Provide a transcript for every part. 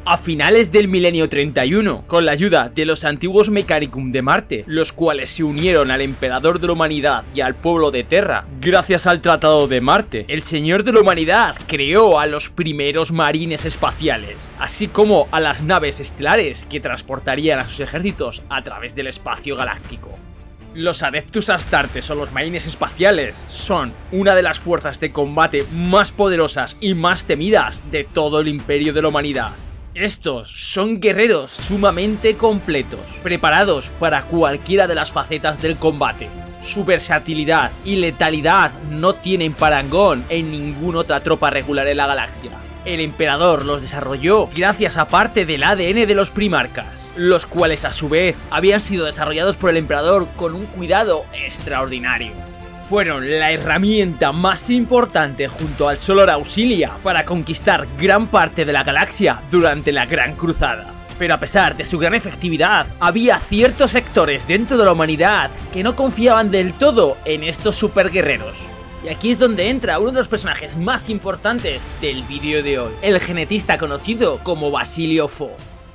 a finales del milenio 31, con la ayuda de los antiguos Mechanicum de Marte, los cuales se unieron al emperador de la humanidad y al pueblo de Terra. Gracias al Tratado de Marte, el señor de la humanidad creó a los primeros marines espaciales, así como a las naves estelares que transportarían a sus ejércitos a través del espacio galáctico. Los Adeptus Astartes o los marines espaciales son una de las fuerzas de combate más poderosas y más temidas de todo el imperio de la humanidad. Estos son guerreros sumamente completos, preparados para cualquiera de las facetas del combate. Su versatilidad y letalidad no tienen parangón en ninguna otra tropa regular en la galaxia. El emperador los desarrolló gracias a parte del ADN de los primarcas, los cuales a su vez habían sido desarrollados por el emperador con un cuidado extraordinario. Fueron la herramienta más importante junto al Solar Auxilia para conquistar gran parte de la galaxia durante la Gran Cruzada. Pero a pesar de su gran efectividad, había ciertos sectores dentro de la humanidad que no confiaban del todo en estos superguerreros. Y aquí es donde entra uno de los personajes más importantes del vídeo de hoy, el genetista conocido como Basilio Fo.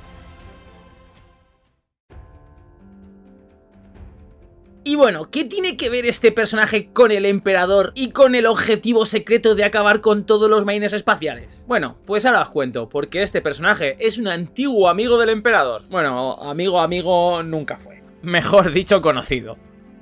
Y bueno, ¿qué tiene que ver este personaje con el emperador y con el objetivo secreto de acabar con todos los marines espaciales? Bueno, pues ahora os cuento, porque este personaje es un antiguo amigo del emperador. Bueno, amigo nunca fue. Mejor dicho, conocido.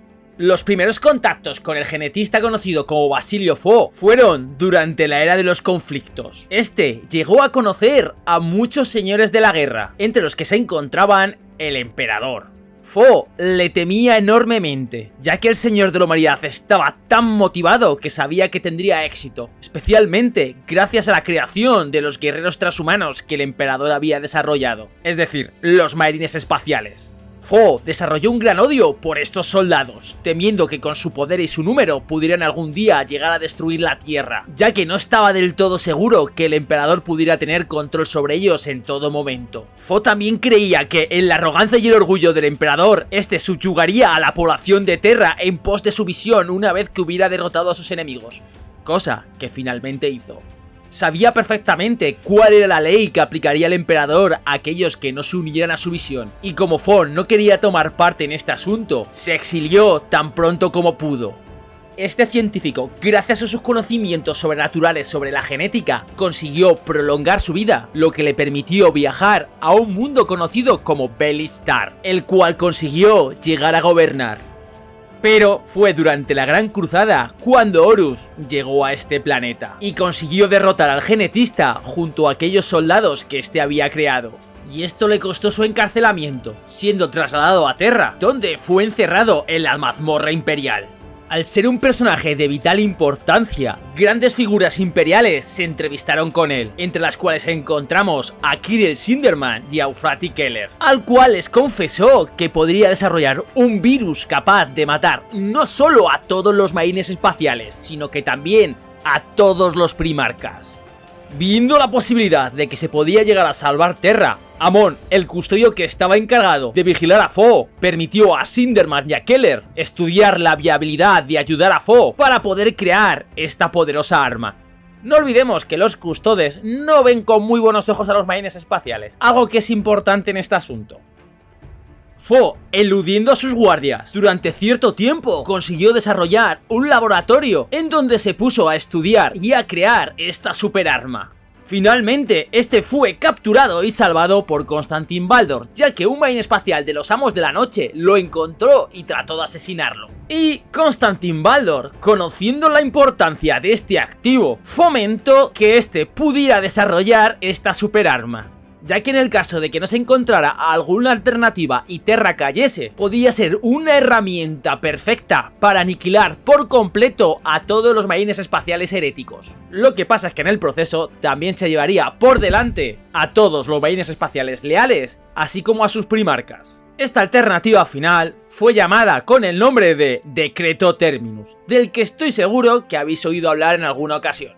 Los primeros contactos con el genetista conocido como Basilio Fo fueron durante la era de los conflictos. Este llegó a conocer a muchos señores de la guerra, entre los que se encontraban el emperador. Fo le temía enormemente, ya que el señor de la humanidad estaba tan motivado que sabía que tendría éxito, especialmente gracias a la creación de los guerreros transhumanos que el emperador había desarrollado, es decir, los marines espaciales. Fo desarrolló un gran odio por estos soldados, temiendo que con su poder y su número pudieran algún día llegar a destruir la Tierra, ya que no estaba del todo seguro que el emperador pudiera tener control sobre ellos en todo momento. Fo también creía que en la arrogancia y el orgullo del emperador, este subyugaría a la población de Terra en pos de su visión una vez que hubiera derrotado a sus enemigos, cosa que finalmente hizo. Sabía perfectamente cuál era la ley que aplicaría el emperador a aquellos que no se unieran a su visión, y como Fo no quería tomar parte en este asunto, se exilió tan pronto como pudo. Este científico, gracias a sus conocimientos sobrenaturales sobre la genética, consiguió prolongar su vida, lo que le permitió viajar a un mundo conocido como Belistar, el cual consiguió llegar a gobernar. Pero fue durante la Gran Cruzada cuando Horus llegó a este planeta y consiguió derrotar al genetista junto a aquellos soldados que este había creado. Y esto le costó su encarcelamiento, siendo trasladado a Terra, donde fue encerrado en la mazmorra imperial. Al ser un personaje de vital importancia, grandes figuras imperiales se entrevistaron con él, entre las cuales encontramos a Kirill Sinderman y a Euphrati Keller, al cual les confesó que podría desarrollar un virus capaz de matar no solo a todos los marines espaciales, sino que también a todos los primarcas. Viendo la posibilidad de que se podía llegar a salvar Terra, Amon, el custodio que estaba encargado de vigilar a Fo, permitió a Sinderman y a Keller estudiar la viabilidad de ayudar a Fo para poder crear esta poderosa arma. No olvidemos que los custodes no ven con muy buenos ojos a los marines espaciales, algo que es importante en este asunto. Fo, eludiendo a sus guardias durante cierto tiempo, consiguió desarrollar un laboratorio en donde se puso a estudiar y a crear esta superarma. Finalmente, este fue capturado y salvado por Constantin Baldor, ya que un marine espacial de los Amos de la Noche lo encontró y trató de asesinarlo. Y Constantin Baldor, conociendo la importancia de este activo, fomentó que este pudiera desarrollar esta superarma, ya que en el caso de que no se encontrara alguna alternativa y Terra cayese, podía ser una herramienta perfecta para aniquilar por completo a todos los marines espaciales heréticos. Lo que pasa es que en el proceso también se llevaría por delante a todos los marines espaciales leales, así como a sus primarcas. Esta alternativa final fue llamada con el nombre de Decreto Terminus, del que estoy seguro que habéis oído hablar en alguna ocasión.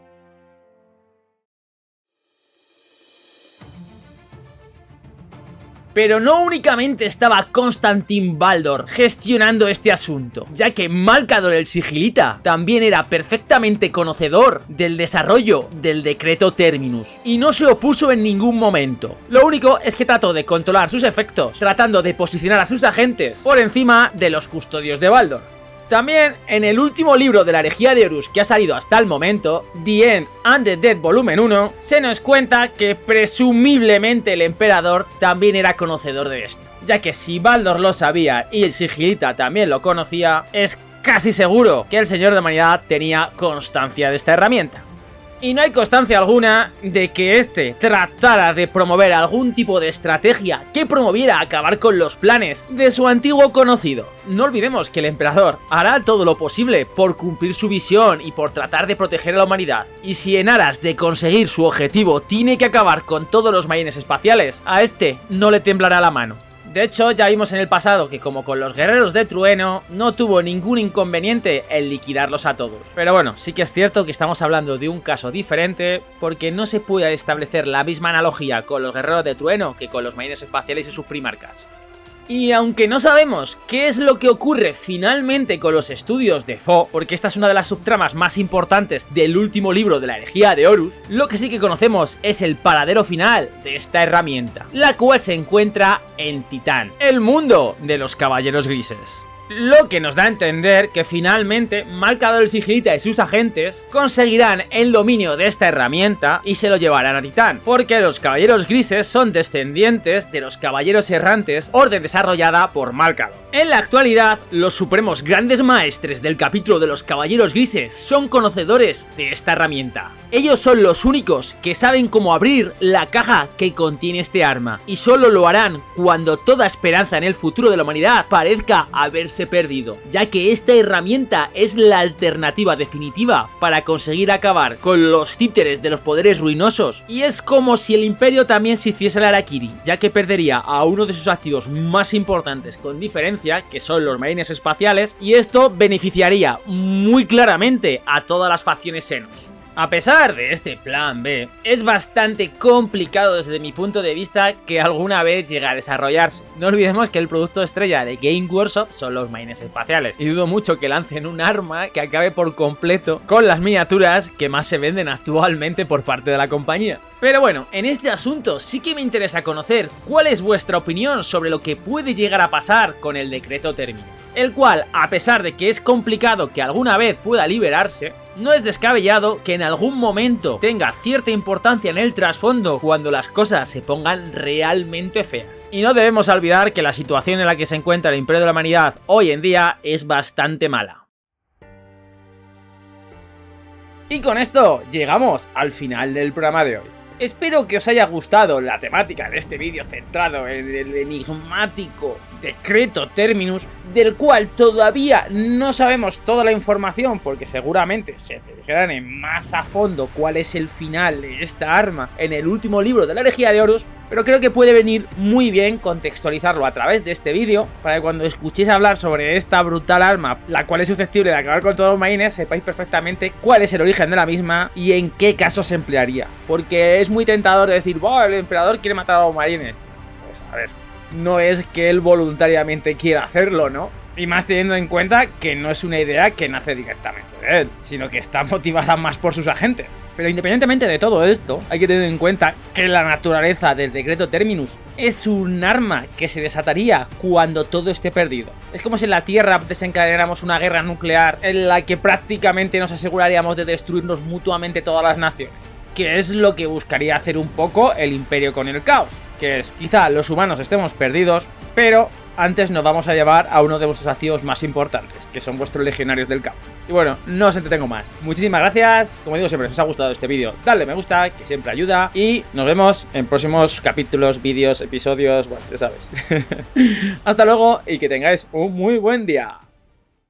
Pero no únicamente estaba Constantin Baldor gestionando este asunto, ya que Malcador el Sigilita también era perfectamente conocedor del desarrollo del decreto Terminus y no se opuso en ningún momento. Lo único es que trató de controlar sus efectos, tratando de posicionar a sus agentes por encima de los custodios de Baldor. También, en el último libro de la herejía de Horus que ha salido hasta el momento, The End and the Dead Volumen 1, se nos cuenta que presumiblemente el emperador también era conocedor de esto, ya que si Baldor lo sabía y el Sigilita también lo conocía, es casi seguro que el Señor de la Humanidad tenía constancia de esta herramienta. Y no hay constancia alguna de que este tratara de promover algún tipo de estrategia que promoviera acabar con los planes de su antiguo conocido. No olvidemos que el emperador hará todo lo posible por cumplir su visión y por tratar de proteger a la humanidad. Y si en aras de conseguir su objetivo tiene que acabar con todos los marines espaciales, a este no le temblará la mano. De hecho, ya vimos en el pasado que como con los guerreros de Trueno, no tuvo ningún inconveniente en liquidarlos a todos. Pero bueno, sí que es cierto que estamos hablando de un caso diferente, porque no se puede establecer la misma analogía con los guerreros de Trueno que con los marines espaciales y sus primarcas. Y aunque no sabemos qué es lo que ocurre finalmente con los estudios de Fo, porque esta es una de las subtramas más importantes del último libro de la herejía de Horus, lo que sí que conocemos es el paradero final de esta herramienta, la cual se encuentra en Titán, el mundo de los caballeros grises. Lo que nos da a entender que finalmente Malcador el Sigilita y sus agentes conseguirán el dominio de esta herramienta y se lo llevarán a Titán, porque los caballeros grises son descendientes de los caballeros errantes, orden desarrollada por Malcador. En la actualidad, los supremos grandes maestres del capítulo de los caballeros grises son conocedores de esta herramienta. Ellos son los únicos que saben cómo abrir la caja que contiene este arma, y solo lo harán cuando toda esperanza en el futuro de la humanidad parezca haberse perdido, ya que esta herramienta es la alternativa definitiva para conseguir acabar con los títeres de los poderes ruinosos, y es como si el imperio también se hiciese el Harakiri, ya que perdería a uno de sus activos más importantes con diferencia, que son los marines espaciales, y esto beneficiaría muy claramente a todas las facciones Xenos. A pesar de este plan B, es bastante complicado desde mi punto de vista que alguna vez llegue a desarrollarse. No olvidemos que el producto estrella de Game Workshop son los marines espaciales, y dudo mucho que lancen un arma que acabe por completo con las miniaturas que más se venden actualmente por parte de la compañía. Pero bueno, en este asunto sí que me interesa conocer cuál es vuestra opinión sobre lo que puede llegar a pasar con el decreto Terminus, el cual, a pesar de que es complicado que alguna vez pueda liberarse, no es descabellado que en algún momento tenga cierta importancia en el trasfondo cuando las cosas se pongan realmente feas. Y no debemos olvidar que la situación en la que se encuentra el Imperio de la Humanidad hoy en día es bastante mala. Y con esto llegamos al final del programa de hoy. Espero que os haya gustado la temática de este vídeo centrado en el enigmático decreto Terminus, del cual todavía no sabemos toda la información porque seguramente se desgrane más a fondo cuál es el final de esta arma en el último libro de la herejía de Horus, pero creo que puede venir muy bien contextualizarlo a través de este vídeo para que cuando escuchéis hablar sobre esta brutal arma, la cual es susceptible de acabar con todos los marines, sepáis perfectamente cuál es el origen de la misma y en qué casos se emplearía, porque es muy tentador decir, wow, el emperador quiere matar a los marines. Pues a ver, no es que él voluntariamente quiera hacerlo, ¿no? Y más teniendo en cuenta que no es una idea que nace directamente de él, sino que está motivada más por sus agentes. Pero independientemente de todo esto, hay que tener en cuenta que la naturaleza del decreto Terminus es un arma que se desataría cuando todo esté perdido. Es como si en la Tierra desencadenáramos una guerra nuclear en la que prácticamente nos aseguraríamos de destruirnos mutuamente todas las naciones, que es lo que buscaría hacer un poco el Imperio con el caos, que es quizá los humanos estemos perdidos, pero antes nos vamos a llevar a uno de vuestros activos más importantes, que son vuestros legionarios del caos. Y bueno, no os entretengo más. Muchísimas gracias. Como digo siempre, si os ha gustado este vídeo, dadle me gusta, que siempre ayuda. Y nos vemos en próximos capítulos, vídeos, episodios, bueno, ya sabes. Hasta luego y que tengáis un muy buen día.